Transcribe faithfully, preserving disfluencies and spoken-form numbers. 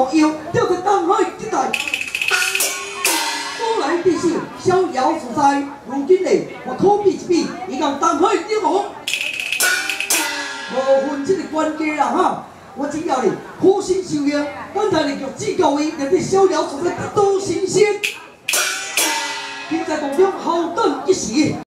后腰，吊在东海一带。古来必秀，逍遥自在。如今嘞，我可比一比，伊讲东海英雄，无分这个关家啦哈。我只要你苦心修养，刚才你就指教伊，让你逍遥自在，得道成仙。现在当中好等一时。